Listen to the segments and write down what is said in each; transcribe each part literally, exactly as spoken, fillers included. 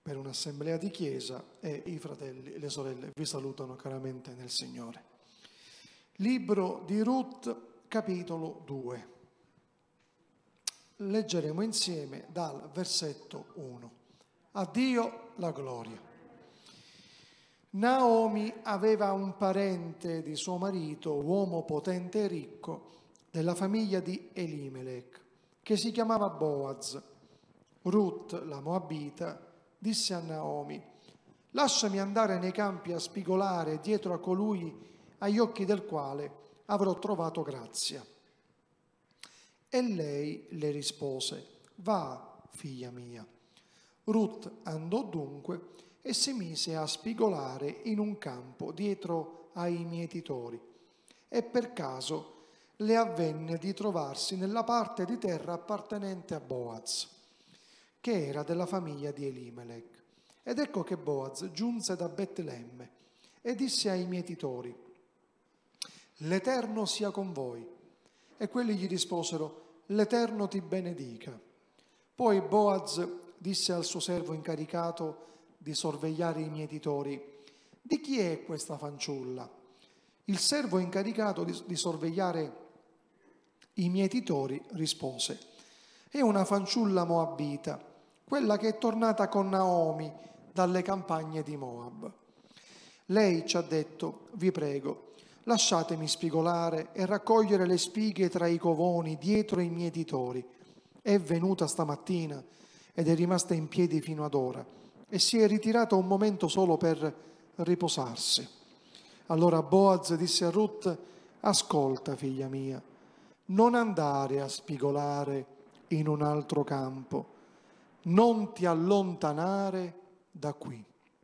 per un'assemblea di chiesa e i fratelli e le sorelle vi salutano caramente nel Signore. Libro di Ruth, capitolo due. Leggeremo insieme dal versetto uno. A Dio la gloria. Naomi aveva un parente di suo marito, uomo potente e ricco, della famiglia di Elimelech, che si chiamava Boaz. Ruth, la Moabita, disse a Naomi: lasciami andare nei campi a spigolare dietro a colui agli occhi del quale avrò trovato grazia. E lei le rispose: va, figlia mia. Ruth andò dunque e si mise a spigolare in un campo dietro ai mietitori, e per caso le avvenne di trovarsi nella parte di terra appartenente a Boaz, che era della famiglia di Elimelech. Ed ecco che Boaz giunse da Betlemme e disse ai mietitori: l'Eterno sia con voi. E quelli gli risposero: l'Eterno ti benedica. Poi Boaz disse al suo servo incaricato di sorvegliare i mietitori: di chi è questa fanciulla? Il servo incaricato di, di sorvegliare i mietitori rispose: è una fanciulla moabita, quella che è tornata con Naomi dalle campagne di Moab. Lei ci ha detto: vi prego, lasciatemi spigolare e raccogliere le spighe tra i covoni dietro i mietitori. È venuta stamattina ed è rimasta in piedi fino ad ora e si è ritirata un momento solo per riposarsi. Allora Boaz disse a Ruth: ascolta, figlia mia, non andare a spigolare in un altro campo, non ti allontanare da qui,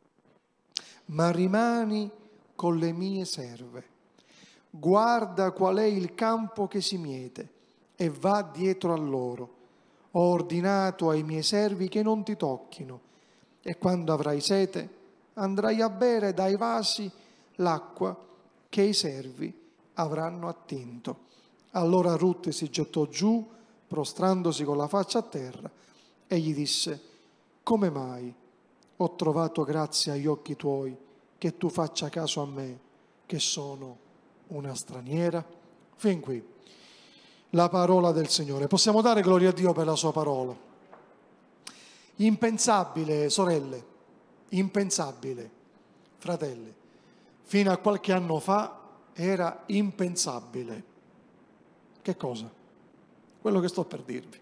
ma rimani con le mie serve. Guarda qual è il campo che si miete e va dietro a loro. Ho ordinato ai miei servi che non ti tocchino, e quando avrai sete andrai a bere dai vasi l'acqua che i servi avranno attinto. Allora Ruth si gettò giù, prostrandosi con la faccia a terra, e gli disse: come mai ho trovato grazia agli occhi tuoi, che tu faccia caso a me, che sono una straniera? Fin qui la parola del Signore. Possiamo dare gloria a Dio per la sua parola. Impensabile, sorelle, impensabile, fratelli, fino a qualche anno fa era impensabile. Che cosa? Quello che sto per dirvi.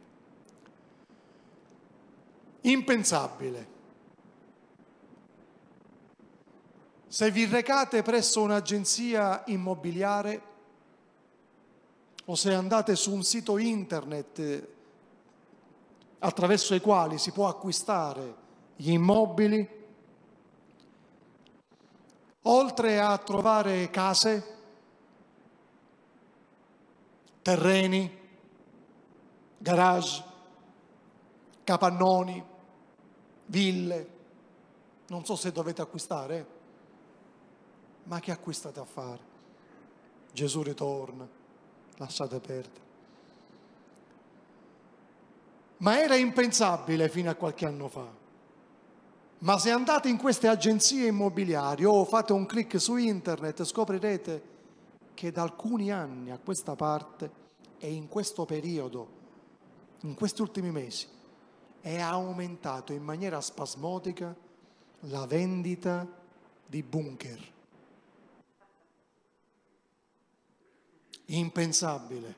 Impensabile. Se vi recate presso un'agenzia immobiliare o se andate su un sito internet attraverso i quali si può acquistare gli immobili, oltre a trovare case, terreni, garage, capannoni, ville, non so se dovete acquistare, eh? Ma che acquistate a fare? Gesù ritorna, lasciate perdere. Ma era impensabile fino a qualche anno fa. Ma se andate in queste agenzie immobiliari o fate un clic su internet, scoprirete che da alcuni anni a questa parte e in questo periodo, in questi ultimi mesi, è aumentato in maniera spasmodica la vendita di bunker. Impensabile.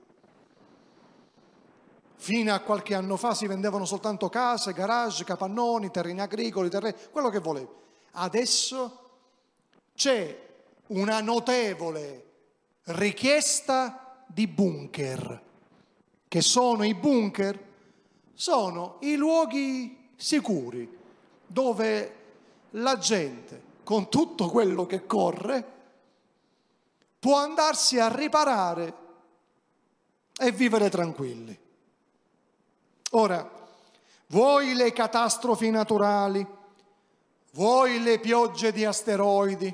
Fino a qualche anno fa si vendevano soltanto case, garage, capannoni, terreni agricoli, terreni, quello che volevi. Adesso c'è una notevole richiesta di bunker. Che sono i bunker? Sono i luoghi sicuri dove la gente, con tutto quello che corre, può andarsi a riparare e vivere tranquilli. Ora, vuoi le catastrofi naturali, vuoi le piogge di asteroidi,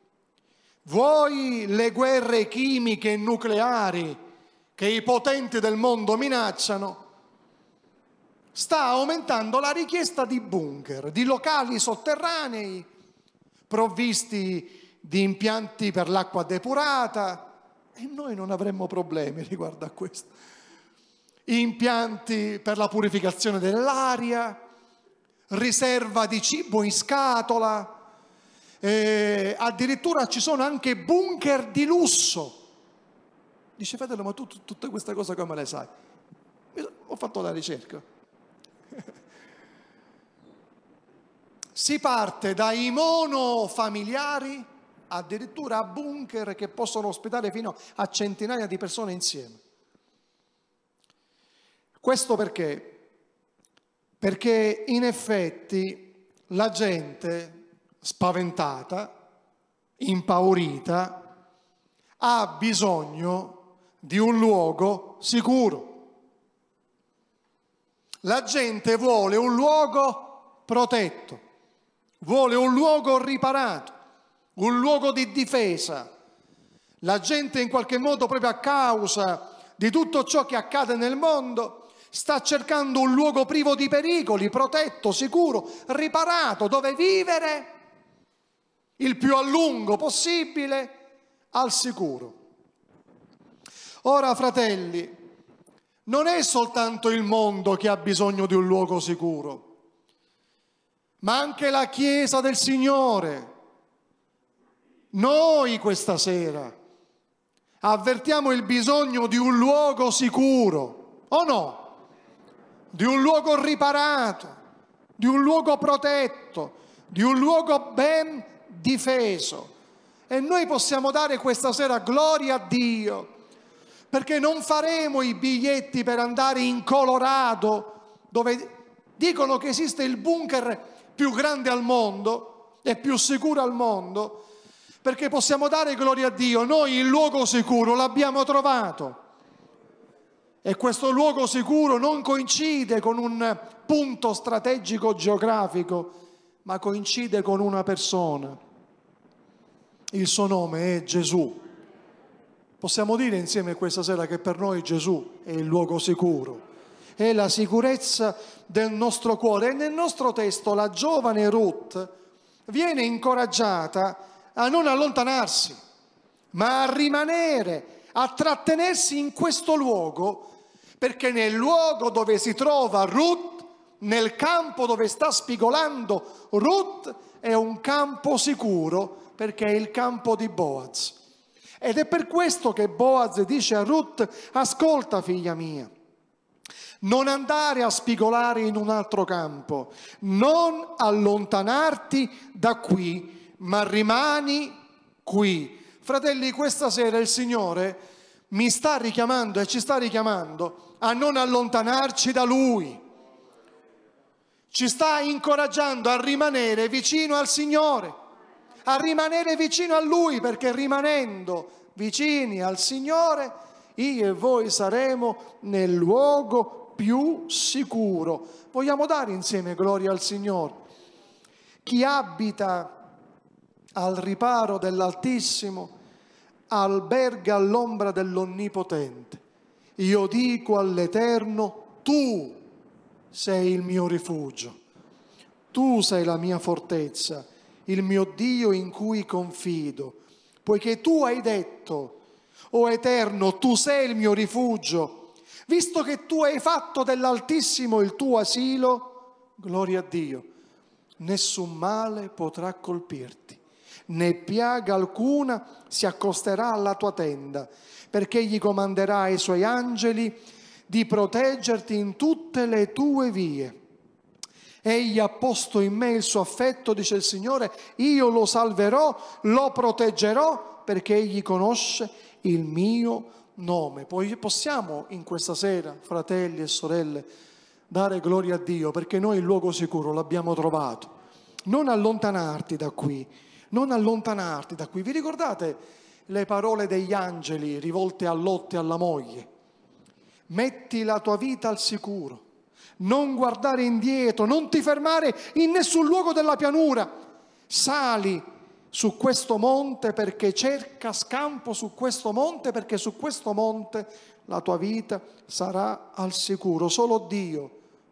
vuoi le guerre chimiche e nucleari che i potenti del mondo minacciano, sta aumentando la richiesta di bunker, di locali sotterranei, provvisti di impianti per l'acqua depurata, e noi non avremmo problemi riguardo a questo. Impianti per la purificazione dell'aria, riserva di cibo in scatola, eh, addirittura ci sono anche bunker di lusso. Dice: fratello, ma tu, tu tutte queste cose come le sai? Ho fatto la ricerca. Si parte dai monofamiliari addirittura a bunker che possono ospitare fino a centinaia di persone insieme. Questo perché? Perché in effetti la gente spaventata, impaurita, ha bisogno di un luogo sicuro. La gente vuole un luogo protetto, vuole un luogo riparato, un luogo di difesa. La gente in qualche modo, proprio a causa di tutto ciò che accade nel mondo, sta cercando un luogo privo di pericoli, protetto, sicuro, riparato, dove vivere il più a lungo possibile al sicuro. Ora, fratelli, non è soltanto il mondo che ha bisogno di un luogo sicuro, ma anche la Chiesa del Signore. Noi questa sera avvertiamo il bisogno di un luogo sicuro, o no? Di un luogo riparato, di un luogo protetto, di un luogo ben difeso. E noi possiamo dare questa sera gloria a Dio, perché non faremo i biglietti per andare in Colorado, dove dicono che esiste il bunker più grande al mondo e più sicuro al mondo, perché possiamo dare gloria a Dio. Noi il luogo sicuro l'abbiamo trovato. E questo luogo sicuro non coincide con un punto strategico geografico, ma coincide con una persona. Il suo nome è Gesù. Possiamo dire insieme questa sera che per noi Gesù è il luogo sicuro, è la sicurezza del nostro cuore. E nel nostro testo la giovane Ruth viene incoraggiata a non allontanarsi, ma a rimanere, a trattenersi in questo luogo, perché nel luogo dove si trova Ruth, nel campo dove sta spigolando Ruth, è un campo sicuro, perché è il campo di Boaz. Ed è per questo che Boaz dice a Ruth: ascolta, figlia mia, non andare a spigolare in un altro campo, non allontanarti da qui, ma rimani qui. Fratelli, questa sera il Signore mi sta richiamando e ci sta richiamando a non allontanarci da Lui. Ci sta incoraggiando a rimanere vicino al Signore, a rimanere vicino a Lui, perché rimanendo vicini al Signore io e voi saremo nel luogo più sicuro. Vogliamo dare insieme gloria al Signore. Chi abita al riparo dell'Altissimo alberga all'ombra dell'Onnipotente. Io dico all'Eterno: tu sei il mio rifugio, tu sei la mia fortezza, il mio Dio in cui confido, poiché tu hai detto: o Eterno, tu sei il mio rifugio, visto che tu hai fatto dell'Altissimo il tuo asilo, gloria a Dio, nessun male potrà colpirti, né piaga alcuna si accosterà alla tua tenda, perché egli comanderà ai suoi angeli di proteggerti in tutte le tue vie. Egli ha posto in me il suo affetto, dice il Signore, io lo salverò, lo proteggerò, perché egli conosce il mio nome. Poi possiamo in questa sera, fratelli e sorelle, dare gloria a Dio, perché noi il luogo sicuro l'abbiamo trovato. Non allontanarti da qui, non allontanarti da qui. Vi ricordate le parole degli angeli rivolte a Lot e alla moglie? Metti la tua vita al sicuro, non guardare indietro, non ti fermare in nessun luogo della pianura. Sali su questo monte, perché cerca scampo su questo monte, perché su questo monte la tua vita sarà al sicuro. Solo Dio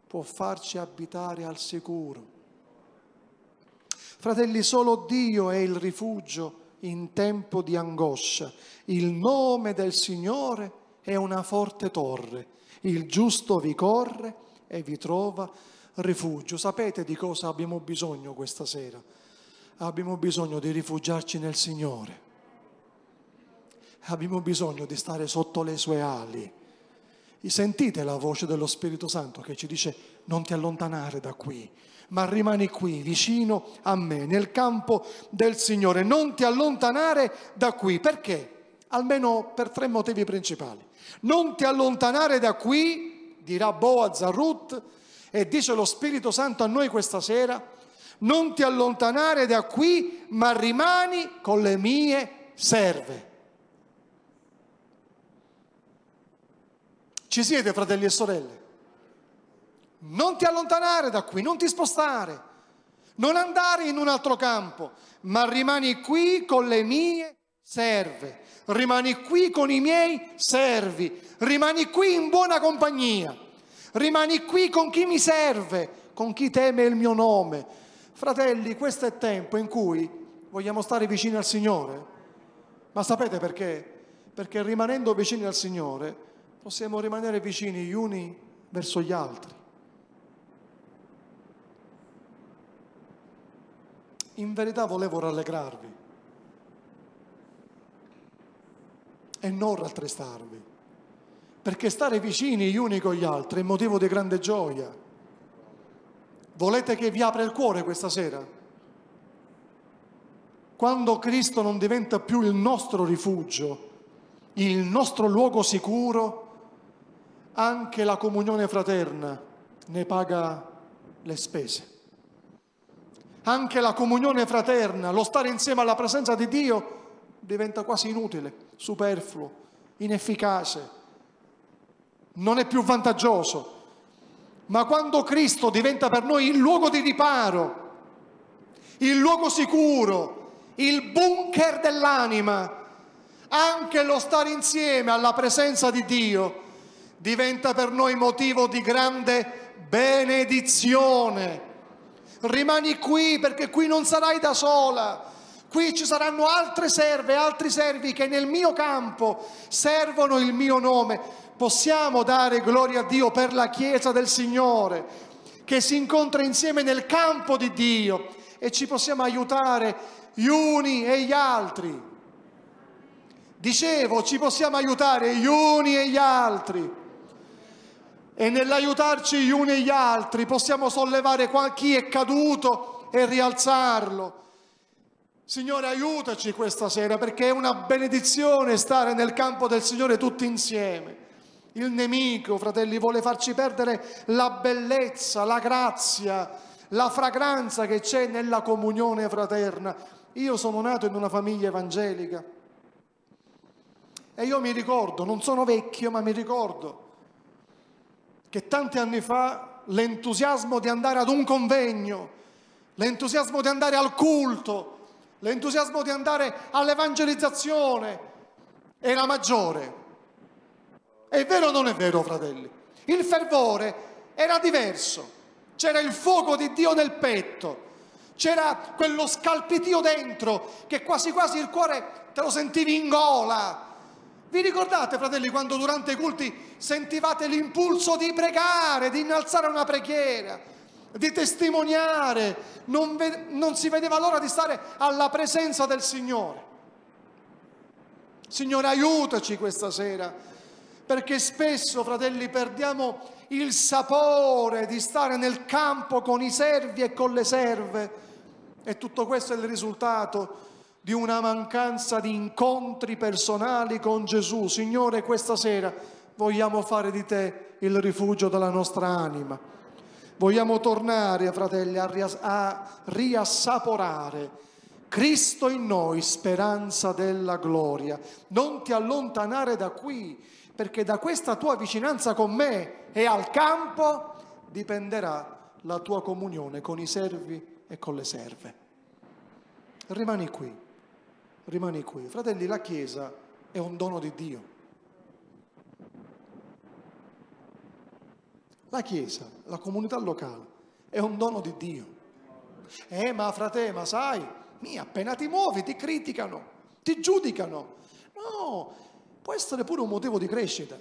può farci abitare al sicuro. Fratelli, solo Dio è il rifugio in tempo di angoscia. Il nome del Signore è una forte torre. Il giusto vi corre e vi trova rifugio. Sapete di cosa abbiamo bisogno questa sera? Abbiamo bisogno di rifugiarci nel Signore. Abbiamo bisogno di stare sotto le sue ali. Sentite la voce dello Spirito Santo che ci dice: non ti allontanare da qui, ma rimani qui vicino a me, nel campo del Signore. Non ti allontanare da qui. Perché? Almeno per tre motivi principali. Non ti allontanare da qui, dirà Boaz a Ruth, e dice lo Spirito Santo a noi questa sera: non ti allontanare da qui, ma rimani con le mie serve. Ci siete, fratelli e sorelle? Non ti allontanare da qui, non ti spostare, non andare in un altro campo, ma rimani qui con le mie serve, rimani qui con i miei servi, rimani qui in buona compagnia, rimani qui con chi mi serve, con chi teme il mio nome. Fratelli, questo è tempo in cui vogliamo stare vicini al Signore. Ma sapete perché? Perché rimanendo vicini al Signore possiamo rimanere vicini gli uni verso gli altri. In verità volevo rallegrarvi e non rattristarvi, perché stare vicini gli uni con gli altri è motivo di grande gioia. Volete che vi apra il cuore questa sera? Quando Cristo non diventa più il nostro rifugio, il nostro luogo sicuro, anche la comunione fraterna ne paga le spese. Anche la comunione fraterna, lo stare insieme alla presenza di Dio, diventa quasi inutile, superfluo, inefficace, non è più vantaggioso. Ma quando Cristo diventa per noi il luogo di riparo, il luogo sicuro, il bunker dell'anima, anche lo stare insieme alla presenza di Dio diventa per noi motivo di grande benedizione. Rimani qui, perché qui non sarai da sola. Qui ci saranno altre serve, altri servi che nel mio campo servono il mio nome. Possiamo dare gloria a Dio per la Chiesa del Signore, che si incontra insieme nel campo di Dio, e ci possiamo aiutare gli uni e gli altri. Dicevo, ci possiamo aiutare gli uni e gli altri. E nell'aiutarci gli uni e gli altri possiamo sollevare chi è caduto e rialzarlo. Signore, aiutaci questa sera, perché è una benedizione stare nel campo del Signore tutti insieme. Il nemico, fratelli, vuole farci perdere la bellezza, la grazia, la fragranza che c'è nella comunione fraterna. Io sono nato in una famiglia evangelica e io mi ricordo, non sono vecchio, ma mi ricordo che tanti anni fa l'entusiasmo di andare ad un convegno, l'entusiasmo di andare al culto, l'entusiasmo di andare all'evangelizzazione era maggiore. È vero o non è vero, fratelli? Il fervore era diverso, c'era il fuoco di Dio nel petto, c'era quello scalpitio dentro che quasi quasi il cuore te lo sentivi in gola. Vi ricordate, fratelli, quando durante i culti sentivate l'impulso di pregare, di innalzare una preghiera, di testimoniare? Non, non si vedeva l'ora di stare alla presenza del Signore. Signore, aiutaci questa sera, perché spesso, fratelli, perdiamo il sapore di stare nel campo con i servi e con le serve, e tutto questo è il risultato di una mancanza di incontri personali con Gesù. Signore, questa sera vogliamo fare di te il rifugio della nostra anima. Vogliamo tornare, fratelli, a, rias- a riassaporare Cristo in noi, speranza della gloria. Non ti allontanare da qui, perché da questa tua vicinanza con me e al campo dipenderà la tua comunione con i servi e con le serve. Rimani qui. Rimani qui. Fratelli, la Chiesa è un dono di Dio. La Chiesa, la comunità locale, è un dono di Dio. Eh, ma frate, ma sai, mia, appena ti muovi ti criticano, ti giudicano. No, può essere pure un motivo di crescita.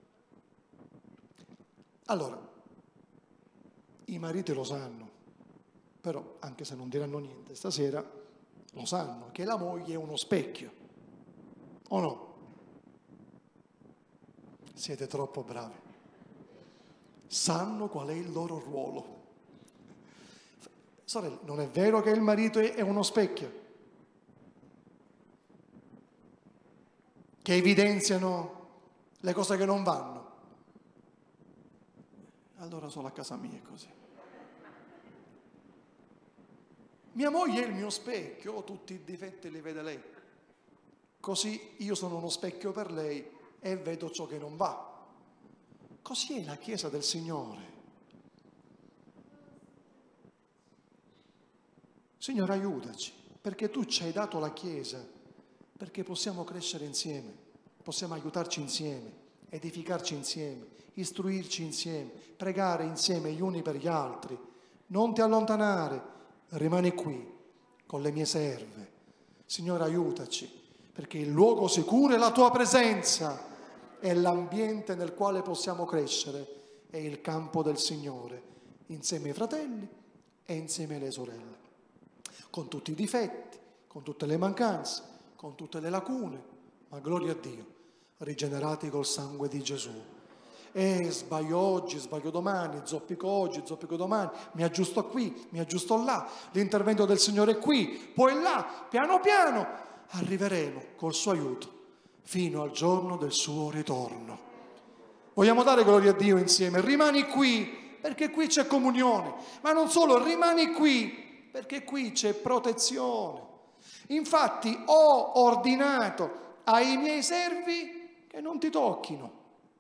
Allora, i mariti lo sanno, però anche se non diranno niente stasera, lo sanno che la moglie è uno specchio, o no? Siete troppo bravi. Sanno qual è il loro ruolo. Sorelle, non è vero che il marito è uno specchio? Che evidenziano le cose che non vanno? Allora solo a casa mia è così. Mia moglie è il mio specchio, tutti i difetti li vede lei. Così io sono uno specchio per lei e vedo ciò che non va. Così è la Chiesa del Signore. Signore, aiutaci, perché tu ci hai dato la Chiesa, perché possiamo crescere insieme, possiamo aiutarci insieme, edificarci insieme, istruirci insieme, pregare insieme gli uni per gli altri. Non ti allontanare, rimani qui con le mie serve. Signore, aiutaci, perché il luogo sicuro è la tua presenza, è l'ambiente nel quale possiamo crescere, è il campo del Signore, insieme ai fratelli e insieme alle sorelle, con tutti i difetti, con tutte le mancanze, con tutte le lacune, ma gloria a Dio, rigenerati col sangue di Gesù. E sbaglio oggi, sbaglio domani, zoppico oggi, zoppico domani, mi aggiusto qui, mi aggiusto là, l'intervento del Signore è qui, poi là, piano piano arriveremo col suo aiuto fino al giorno del suo ritorno. Vogliamo dare gloria a Dio insieme? Rimani qui, perché qui c'è comunione, ma non solo, rimani qui, perché qui c'è protezione. Infatti ho ordinato ai miei servi che non ti tocchino.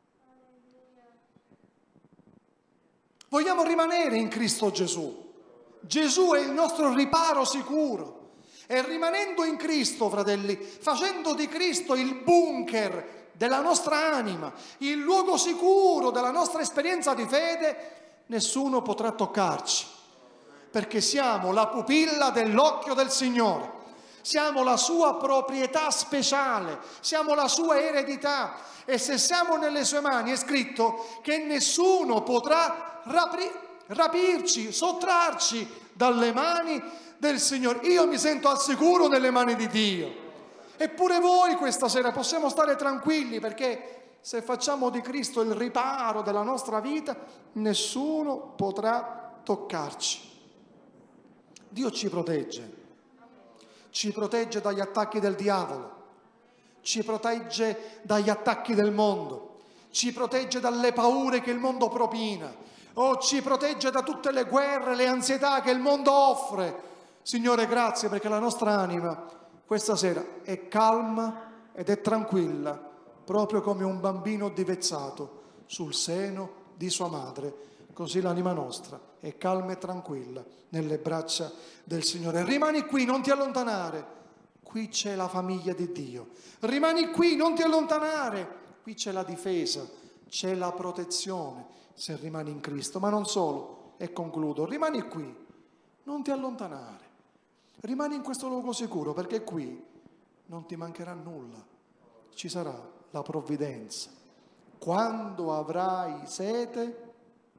Vogliamo rimanere in Cristo Gesù. Gesù è il nostro riparo sicuro. E rimanendo in Cristo, fratelli, facendo di Cristo il bunker della nostra anima, il luogo sicuro della nostra esperienza di fede, nessuno potrà toccarci, perché siamo la pupilla dell'occhio del Signore, siamo la sua proprietà speciale, siamo la sua eredità, e se siamo nelle sue mani è scritto che nessuno potrà rapi- rapirci, sottrarci dalle mani del Signore. Io mi sento al sicuro nelle mani di Dio. Eppure voi questa sera possiamo stare tranquilli, perché se facciamo di Cristo il riparo della nostra vita, nessuno potrà toccarci. Dio ci protegge, ci protegge dagli attacchi del diavolo, ci protegge dagli attacchi del mondo, ci protegge dalle paure che il mondo propina, o ci protegge da tutte le guerre, le ansietà che il mondo offre. Signore, grazie, perché la nostra anima questa sera è calma ed è tranquilla, proprio come un bambino divezzato sul seno di sua madre. Così l'anima nostra è calma e tranquilla nelle braccia del Signore. Rimani qui, non ti allontanare. Qui c'è la famiglia di Dio. Rimani qui, non ti allontanare. Qui c'è la difesa, c'è la protezione se rimani in Cristo. Ma non solo, e concludo, rimani qui, non ti allontanare. Rimani in questo luogo sicuro, perché qui non ti mancherà nulla. Ci sarà la provvidenza. Quando avrai sete,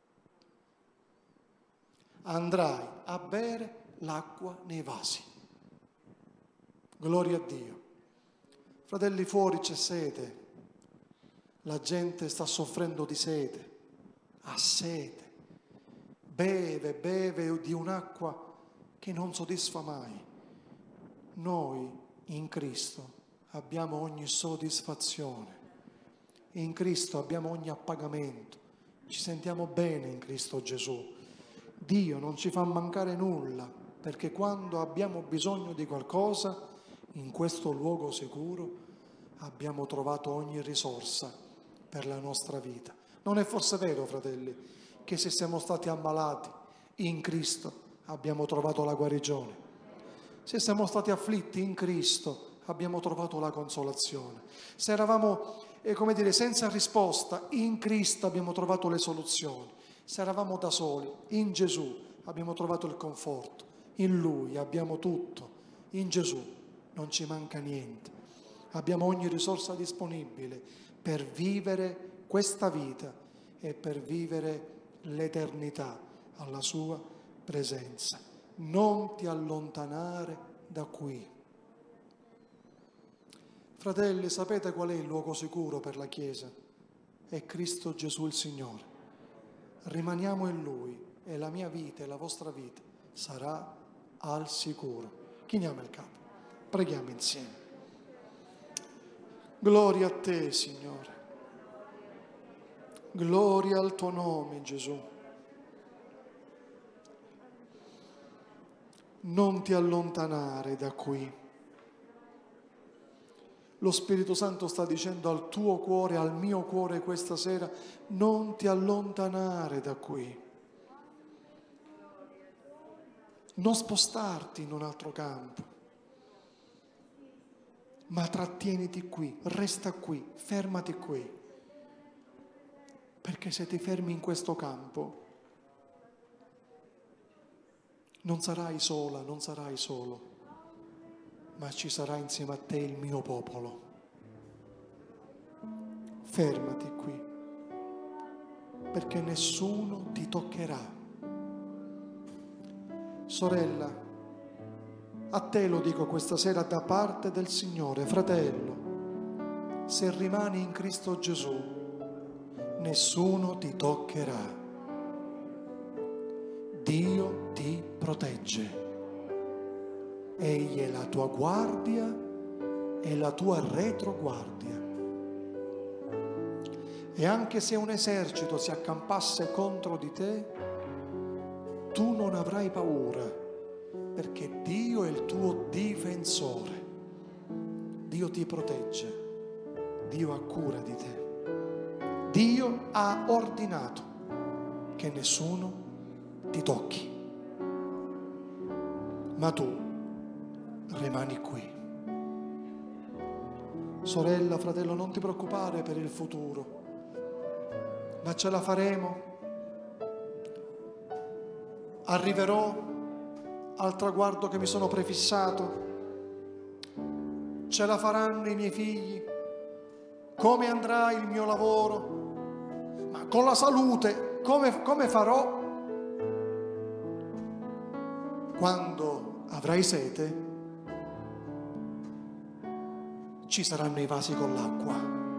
andrai a bere l'acqua nei vasi. Gloria a Dio. Fratelli, fuori c'è sete. La gente sta soffrendo di sete. Ha sete. Beve, beve di un'acqua che non soddisfa mai. Noi in Cristo abbiamo ogni soddisfazione. In Cristo abbiamo ogni appagamento. Ci sentiamo bene in Cristo Gesù. Dio non ci fa mancare nulla, perché quando abbiamo bisogno di qualcosa, in questo luogo sicuro abbiamo trovato ogni risorsa per la nostra vita. Non è forse vero, fratelli, che se siamo stati ammalati in Cristo abbiamo trovato la guarigione? Se siamo stati afflitti in Cristo abbiamo trovato la consolazione. Se eravamo, eh, come dire, senza risposta, in Cristo abbiamo trovato le soluzioni. Se eravamo da soli, in Gesù abbiamo trovato il conforto, in Lui abbiamo tutto, in Gesù non ci manca niente. Abbiamo ogni risorsa disponibile per vivere questa vita e per vivere l'eternità alla sua presenza. Non ti allontanare da qui. Fratelli, sapete qual è il luogo sicuro per la Chiesa? È Cristo Gesù il Signore. Rimaniamo in Lui e la mia vita e la vostra vita sarà al sicuro. Chiniamo il capo, preghiamo insieme. Gloria a te, Signore. Gloria al tuo nome, Gesù. Non ti allontanare da qui. Lo Spirito Santo sta dicendo al tuo cuore, al mio cuore questa sera, non ti allontanare da qui. Non spostarti in un altro campo, ma trattieniti qui, resta qui, fermati qui. Perché se ti fermi in questo campo, non sarai sola, non sarai solo, ma ci sarà insieme a te il mio popolo. Fermati qui, perché nessuno ti toccherà. Sorella, a te lo dico questa sera da parte del Signore, fratello, se rimani in Cristo Gesù, nessuno ti toccherà. Dio ti protegge. Egli è la tua guardia e la tua retroguardia. E anche se un esercito si accampasse contro di te, tu non avrai paura, perché Dio è il tuo difensore. Dio ti protegge, Dio ha cura di te. Dio ha ordinato che nessuno ti tocchi, ma tu rimani qui. Sorella, fratello, non ti preoccupare per il futuro, ma ce la faremo. Arriverò al traguardo che mi sono prefissato. Ce la faranno i miei figli. Come andrà il mio lavoro? Ma con la salute, come, come farò? Quando avrai sete, ci saranno i vasi con l'acqua.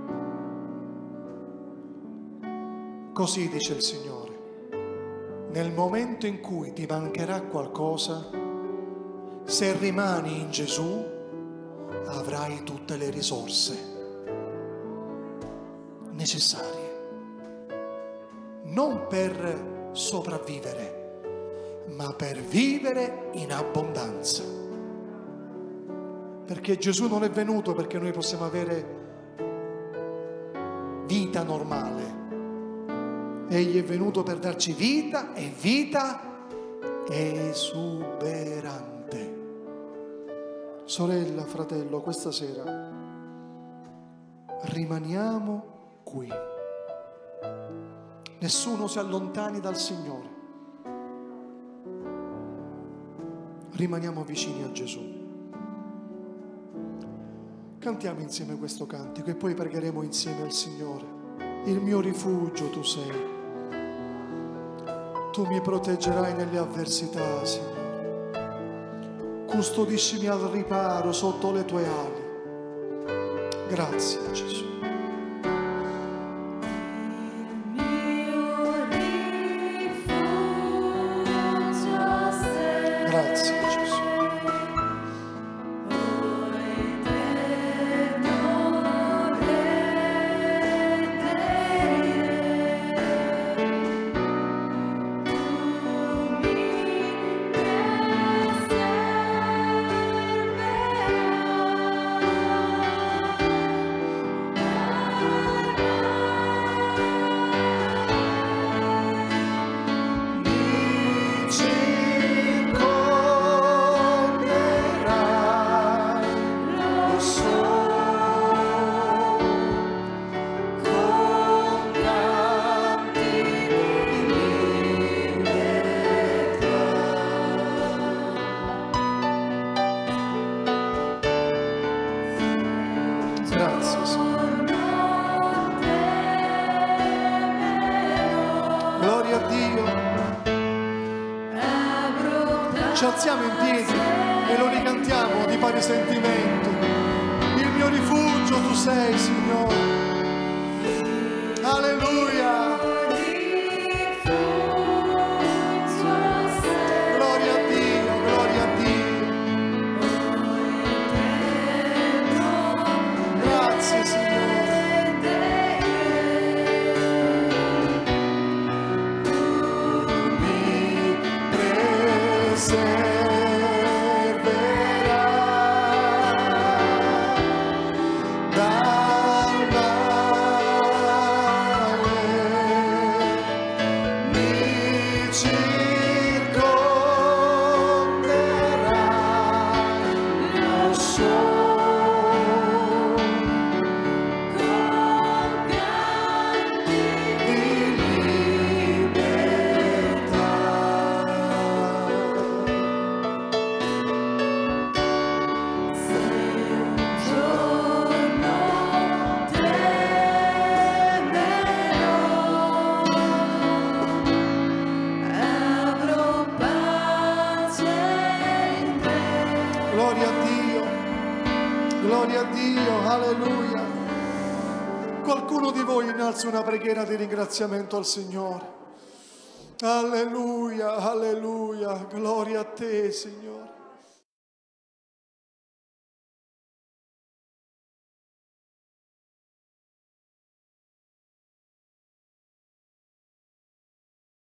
Così dice il Signore. Nel momento in cui ti mancherà qualcosa, se rimani in Gesù, avrai tutte le risorse necessarie. Non per sopravvivere, ma per vivere in abbondanza. Perché Gesù non è venuto perché noi possiamo avere vita normale. Egli è venuto per darci vita e vita esuberante. Sorella, fratello, questa sera rimaniamo qui. Nessuno si allontani dal Signore. Rimaniamo vicini a Gesù. Cantiamo insieme questo cantico e poi pregheremo insieme al Signore. Il mio rifugio tu sei. Tu mi proteggerai nelle avversità, Signore. Custodiscimi al riparo sotto le tue ali. Grazie, Gesù. Grazie, Gesù. Yeah. Grazie, Signore. Gloria a Dio. Ci alziamo in piedi e lo ricantiamo di pari sentimento. Il mio rifugio tu sei, Signore. Alleluia. Gloria a Dio, gloria a Dio. Grazie, Signore. Mi preserverai dal male, mi circonderai, lo so. Gloria a Dio, gloria a Dio, alleluia. Qualcuno di voi innalzi una preghiera di ringraziamento al Signore. Alleluia, alleluia, gloria a te, Signore.